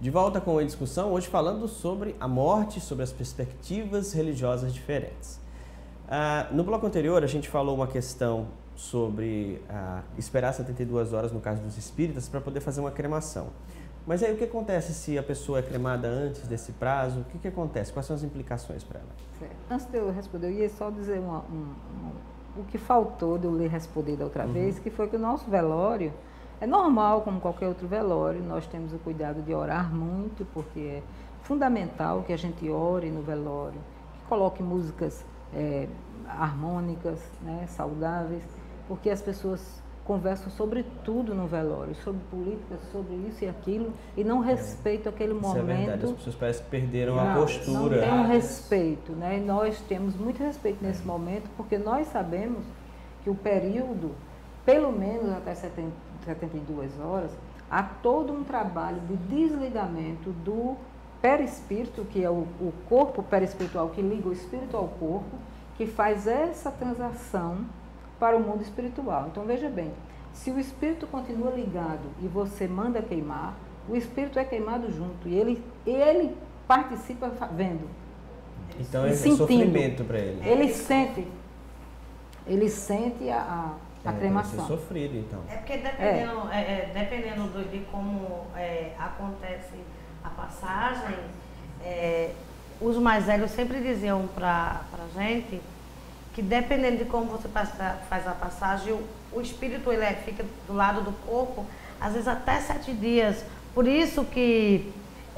De volta com a discussão, hoje falando sobre a morte, sobre as perspectivas religiosas diferentes. No bloco anterior, a gente falou uma questão sobre esperar 72 horas, no caso dos espíritas, para poder fazer uma cremação. Mas aí o que acontece se a pessoa é cremada antes desse prazo? O que acontece? Quais são as implicações para ela? Certo. Antes de eu responder, eu ia só dizer o que faltou de eu lhe responder da outra vez, que foi que o nosso velório é normal, como qualquer outro velório. Nós temos o cuidado de orar muito, porque é fundamental que a gente ore no velório, que coloque músicas harmônicas, né, saudáveis, porque as pessoas conversam sobre tudo no velório, sobre política, sobre isso e aquilo, e não respeitam aquele momento. Isso é verdade, as pessoas parecem que perderam a postura. Não tem um respeito, né? E nós temos muito respeito nesse momento, porque nós sabemos que o período, pelo menos até 72 horas, há todo um trabalho de desligamento do perispírito, que é o corpo perispiritual que liga o espírito ao corpo, que faz essa transação para o mundo espiritual. Então veja bem, se o espírito continua ligado e você manda queimar, o espírito é queimado junto e ele participa vendo. Então é sofrimento para ele. Ele sente a cremação. Deve ser sofrido, então. É porque dependendo de como acontece a passagem, os mais velhos sempre diziam para a gente que dependendo de como você faz a passagem, o espírito fica do lado do corpo, às vezes até 7 dias. Por isso que,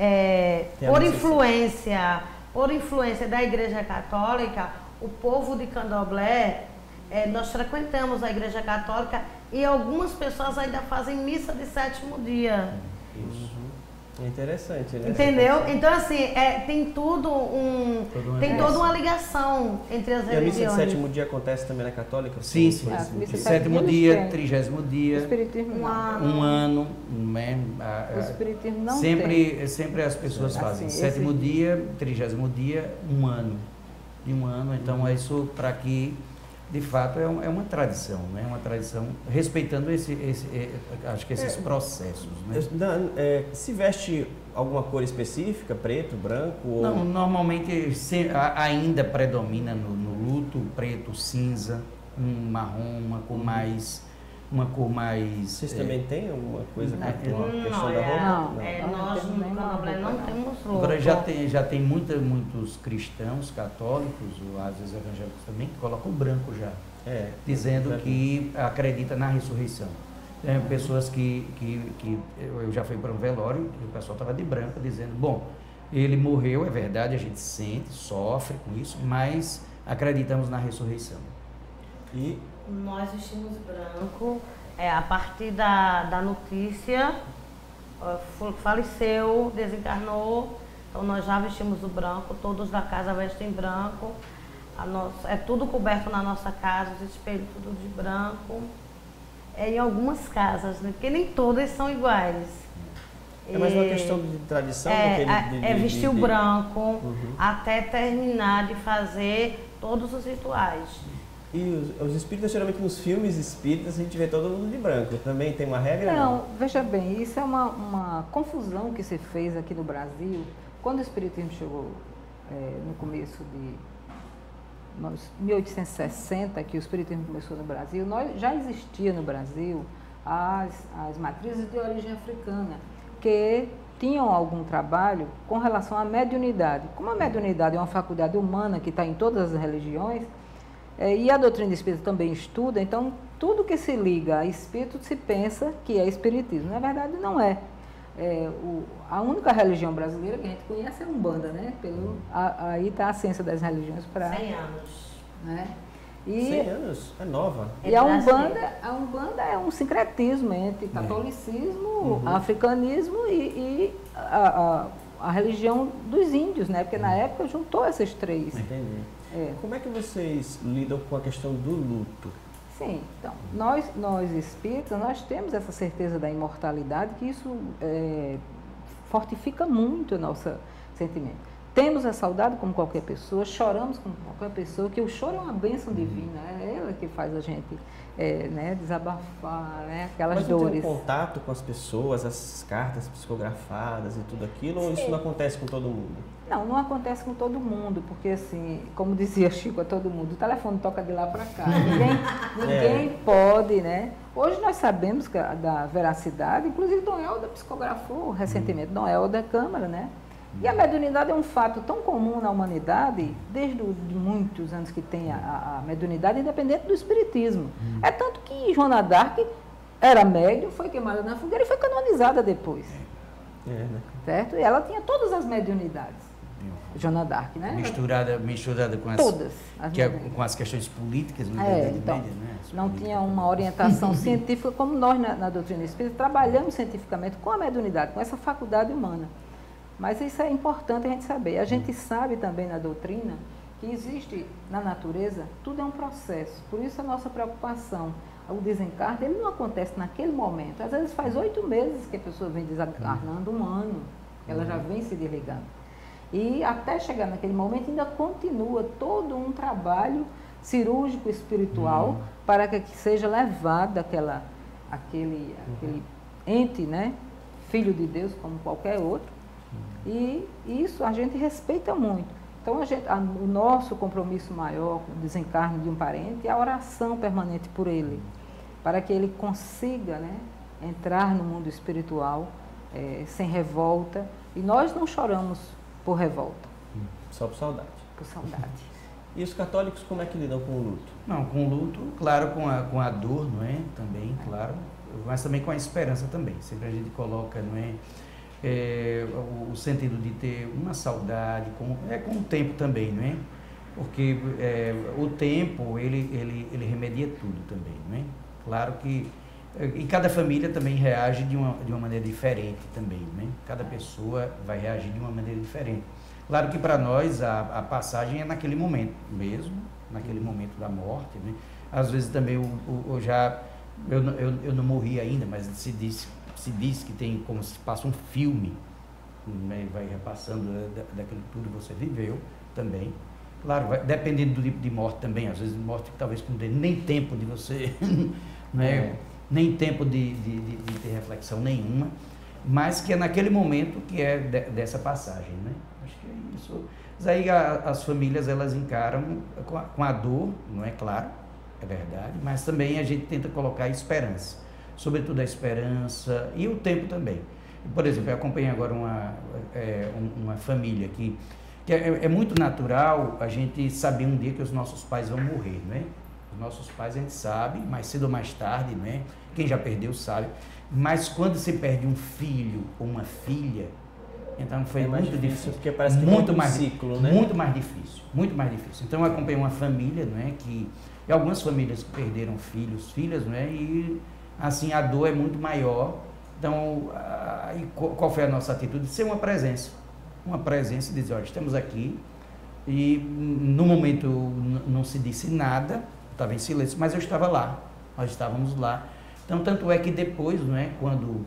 por influência da Igreja Católica, o povo de Candomblé, nós frequentamos a Igreja Católica e algumas pessoas ainda fazem missa de 7º dia. Isso. É interessante, né? Entendeu? Então, assim, tem toda uma ligação entre as religiões. E a missa de 7º dia acontece também na Católica? Sim. 7º dia, 30º dia, o Espiritismo um ano, né? O Espiritismo não sempre as pessoas fazem. 7º dia, 30º dia, um ano. De um ano, então é isso para que, de fato, é uma tradição, né? Uma tradição respeitando acho que esses processos, né? Se veste alguma cor específica, preto, branco? Ou... Não, normalmente ainda predomina no luto, preto, cinza, um marrom, uma cor mais... Vocês também têm alguma coisa com a questão da roupa? Nós no Candomblé não temos roupa. Agora já tem muitos cristãos, católicos, ou às vezes evangélicos também, que colocam branco já, dizendo que acredita na ressurreição. Tem pessoas que eu já fui para um velório, e o pessoal estava de branco, dizendo, bom, ele morreu, é verdade, a gente sente, sofre com isso, mas acreditamos na ressurreição. E nós vestimos branco a partir da notícia, faleceu, desencarnou, então nós já vestimos o branco, todos da casa vestem branco, é tudo coberto na nossa casa, os espelhos tudo de branco, em algumas casas, né? Porque nem todas são iguais. É mais uma questão de tradição? Vestir o branco até terminar de fazer todos os rituais. E os espíritas, geralmente nos filmes espíritas, a gente vê todo mundo de branco. Também tem uma regra? Não, veja bem, isso é uma confusão que se fez aqui no Brasil. Quando o espiritismo chegou no começo de 1860, que o espiritismo começou no Brasil, já existia no Brasil as matrizes de origem africana, que tinham algum trabalho com relação à mediunidade. Como a mediunidade é uma faculdade humana que está em todas as religiões, e a doutrina espírita também estuda, então tudo que se liga a espírito se pensa que é espiritismo. Na verdade, não é. A única religião brasileira que a gente conhece é a Umbanda, né? Aí está a ciência das religiões para... 100 anos. Né? 100 anos? É nova. E a Umbanda é um sincretismo entre catolicismo, africanismo e a religião dos índios, né? Porque na época juntou esses três. Entendi. Como é que vocês lidam com a questão do luto? Sim, então, nós espíritas, nós temos essa certeza da imortalidade, que isso fortifica muito o nosso sentimento. temos a saudade como qualquer pessoa, choramos como qualquer pessoa, que o choro é uma bênção divina, é ela que faz a gente né, desabafar, né, aquelas Mas não dores. tem um contato com as pessoas, as cartas psicografadas e tudo aquilo, ou isso não acontece com todo mundo? Não acontece com todo mundo, porque assim, como dizia Chico a todo mundo, o telefone toca de lá para cá, ninguém pode, né? Hoje nós sabemos da veracidade, inclusive Dom Helder psicografou recentemente, Dom Helder Câmara, né? E a mediunidade é um fato tão comum na humanidade, desde muitos anos que tem a mediunidade, independente do espiritismo. É tanto que Joana d'Arc era médium, foi queimada na fogueira e foi canonizada depois. Né? Certo? E ela tinha todas as mediunidades. Joana d'Arc, né? Misturada com as, todas com as questões políticas, então, média, né? Não tinha uma orientação científica como nós na doutrina espírita trabalhamos cientificamente com a mediunidade, com essa faculdade humana. Mas isso é importante a gente saber. A gente sabe também na doutrina que existe na natureza, tudo é um processo. Por isso a nossa preocupação. O desencarne, ele não acontece naquele momento. Às vezes faz 8 meses que a pessoa vem desencarnando, 1 ano, ela já vem se desligando. E até chegar naquele momento ainda continua todo um trabalho cirúrgico espiritual para que seja levado aquele ente, né, filho de Deus como qualquer outro. E isso a gente respeita muito. Então o nosso compromisso maior com o desencarne de um parente é a oração permanente por ele, para que ele consiga, né, entrar no mundo espiritual sem revolta. E nós não choramos por revolta. Só por saudade. Por saudade. E os católicos como é que lidam com o luto? Não, com o luto, claro, com a dor, não é? Também, claro, mas também com a esperança também. Sempre a gente coloca, não é? O sentido de ter uma saudade, com o tempo também, não é? Porque o tempo, ele remedia tudo também, não é? Claro que e cada família também reage de uma maneira diferente também, né? Cada pessoa vai reagir de uma maneira diferente. Claro que para nós a passagem é naquele momento mesmo, naquele momento da morte, né? Às vezes também eu não morri ainda, mas se diz que tem como se passa um filme, né? Vai repassando daquilo tudo que você viveu também. Claro, dependendo do tipo de morte também, às vezes morte que talvez não dê nem tempo de você, né? Nem tempo de ter reflexão nenhuma, mas que é naquele momento que é dessa passagem, né? Acho que é isso. Mas aí as famílias, elas encaram com a dor, não é claro, é verdade, mas também a gente tenta colocar a esperança, sobretudo a esperança e o tempo também. Por exemplo, eu acompanhei agora uma família que é muito natural a gente saber um dia que os nossos pais vão morrer, não é? Os nossos pais a gente sabe, mais cedo ou mais tarde, não é? Quem já perdeu sabe. Mas quando se perde um filho ou uma filha, então foi muito difícil. Porque parece que muito mais ciclo, né? Muito mais difícil, muito mais difícil. Então eu acompanhei uma família, não é? E algumas famílias que perderam filhos, filhas, não é? E assim a dor é muito maior. Então, qual foi a nossa atitude? Ser uma presença e dizer, olha, estamos aqui. E no momento não se disse nada, estava em silêncio, mas eu estava lá, nós estávamos lá. Então, tanto é que depois, não é, quando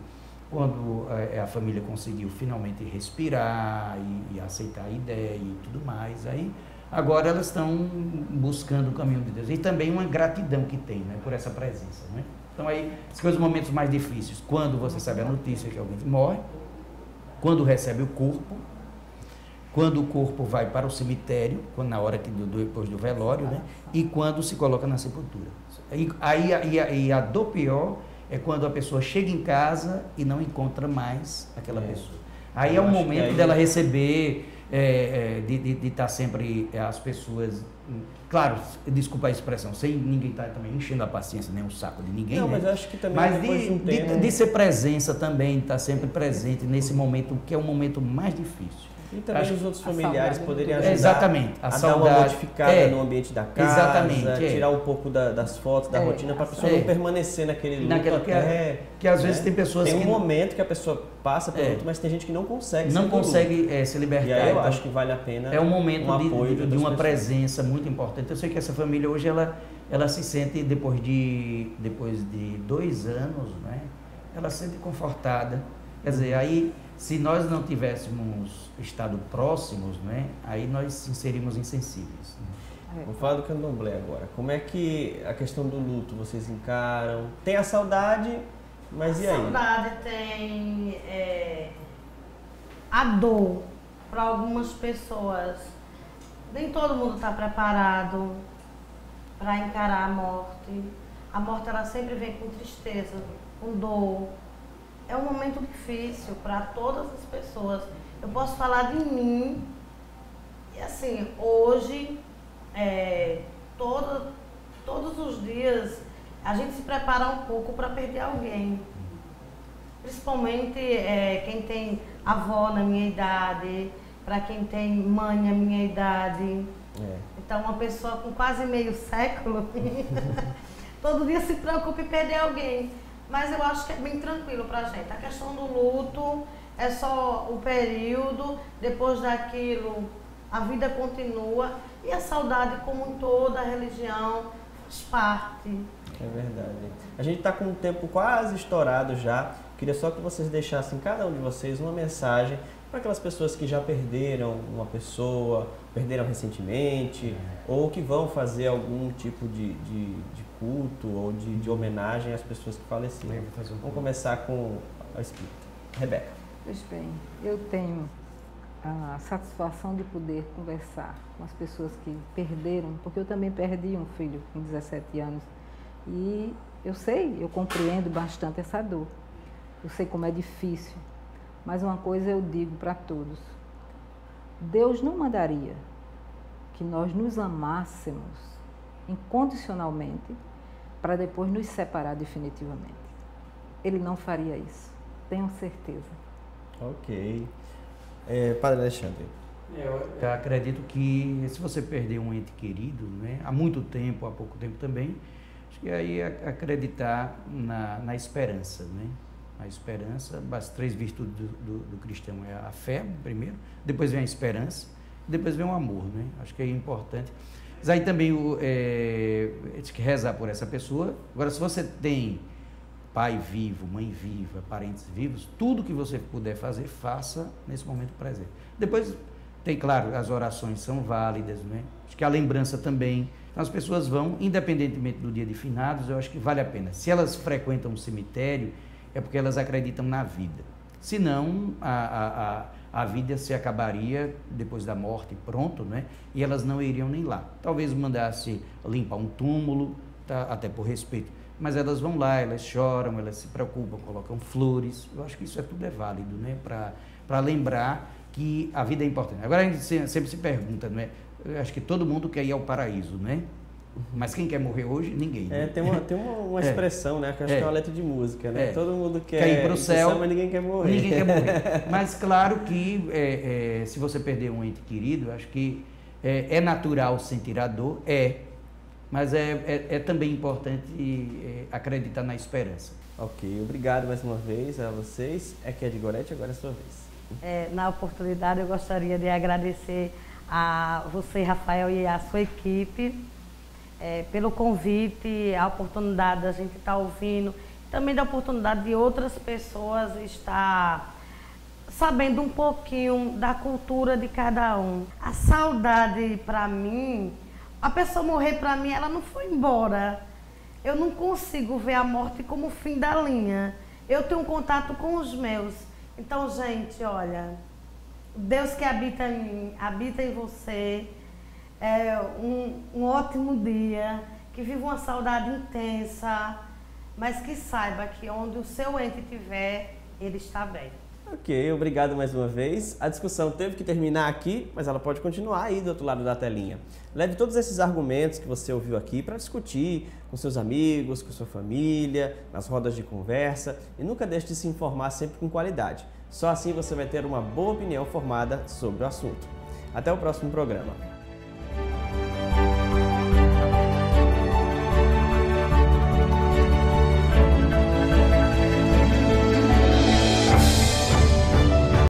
a família conseguiu finalmente respirar e aceitar a ideia e tudo mais, aí agora elas estão buscando o caminho de Deus. E também uma gratidão que tem, né, por essa presença, né? Então, aí, os momentos mais difíceis, quando você sabe a notícia que alguém morre, quando recebe o corpo, quando o corpo vai para o cemitério, na hora depois do velório, né? E quando se coloca na sepultura. E a dor pior é quando a pessoa chega em casa e não encontra mais aquela pessoa. Aí é o momento dela receber, de estar sempre as pessoas, claro, desculpa a expressão, sem ninguém estar também enchendo a paciência, nem o saco de ninguém. Não, né? mas acho que também mas depois de um tempo... de ser presença também, estar sempre presente nesse momento, que é o momento mais difícil. E também os outros familiares poderiam ajudar exatamente, a dar uma modificada no ambiente da casa, exatamente, tirar um pouco das fotos, da rotina, para a pessoa não permanecer naquele luto que às vezes tem pessoas tem que... um momento que a pessoa passa pelo luto, mas tem gente que não consegue se libertar. E aí eu então, acho que vale a pena é um momento de uma pessoas. Presença muito importante. Eu sei que essa família hoje, ela se sente, depois de 2 anos, né? Ela se sente confortada. Quer dizer, aí Se nós não tivéssemos estado próximos, né, aí nós inserimos insensíveis. Né? Vamos falar do candomblé agora. Como é que a questão do luto vocês encaram? Tem a saudade, mas e aí? A saudade tem a dor para algumas pessoas. Nem todo mundo está preparado para encarar a morte. A morte ela sempre vem com tristeza, com dor. É um momento difícil para todas as pessoas. Eu posso falar de mim. E assim, hoje, todos os dias, a gente se prepara um pouco para perder alguém. Principalmente quem tem avó na minha idade, para quem tem mãe na minha idade. Então, uma pessoa com quase meio século, todo dia se preocupa em perder alguém. Mas eu acho que é bem tranquilo pra gente. A questão do luto é só o período, depois daquilo a vida continua e a saudade, como em toda religião, faz parte. É verdade. A gente está com o tempo quase estourado já. Queria só que vocês deixassem, cada um de vocês, uma mensagem para aquelas pessoas que já perderam uma pessoa, perderam recentemente, ou que vão fazer algum tipo de culto ou de homenagem às pessoas que faleceram. Vamos começar com a espírita. Rebeca. Pois bem, eu tenho a satisfação de poder conversar com as pessoas que perderam, porque eu também perdi um filho com 17 anos e eu compreendo bastante essa dor. Eu sei como é difícil, mas uma coisa eu digo para todos: Deus não mandaria que nós nos amássemos incondicionalmente para depois nos separar definitivamente. Ele não faria isso, tenho certeza. Ok. Padre Alexandre. Eu acredito que se você perder um ente querido, né, há muito tempo, há pouco tempo também, acho que aí acreditar na esperança, né? A esperança, as 3 virtudes do cristão é a fé, primeiro, depois vem a esperança, depois vem o amor, né? Acho que é importante. Mas aí também tem que rezar por essa pessoa. Agora, se você tem pai vivo, mãe viva, parentes vivos, tudo que você puder fazer, faça nesse momento presente. Depois, tem, claro, as orações são válidas, né? Acho que a lembrança também. Então, as pessoas vão, independentemente do dia de finados, eu acho que vale a pena. Se elas frequentam o cemitério, é porque elas acreditam na vida. Senão, a vida se acabaria depois da morte, pronto, né? E elas não iriam nem lá. Talvez mandasse limpar um túmulo, tá? Até por respeito. Mas elas vão lá, elas choram, elas se preocupam, colocam flores. Eu acho que isso tudo é válido, né? Para lembrar que a vida é importante. Agora a gente sempre se pergunta, não é? Eu acho que todo mundo quer ir ao paraíso, né? Mas quem quer morrer hoje? Ninguém. Né? Tem uma expressão, né? Que eu acho que é uma letra de música, né? Todo mundo quer ir para o céu, mas ninguém quer morrer. Ninguém quer morrer. Mas claro que se você perder um ente querido, acho que é natural sentir a dor, mas é também importante acreditar na esperança. Ok, obrigado mais uma vez a vocês. É de Gorete, agora é a sua vez. Na oportunidade, eu gostaria de agradecer a você, Rafael, e a sua equipe, pelo convite, a oportunidade da gente estar ouvindo, também da oportunidade de outras pessoas estar sabendo um pouquinho da cultura de cada um. A saudade, para mim, a pessoa morrer para mim, ela não foi embora. Eu não consigo ver a morte como o fim da linha. Eu tenho um contato com os meus. Então, gente, olha, Deus que habita em mim, habita em você. Um ótimo dia, que viva uma saudade intensa, mas que saiba que onde o seu ente estiver, ele está bem. Ok, obrigado mais uma vez. A discussão teve que terminar aqui, mas ela pode continuar aí do outro lado da telinha. Leve todos esses argumentos que você ouviu aqui para discutir com seus amigos, com sua família, nas rodas de conversa, e nunca deixe de se informar sempre com qualidade. Só assim você vai ter uma boa opinião formada sobre o assunto. Até o próximo programa.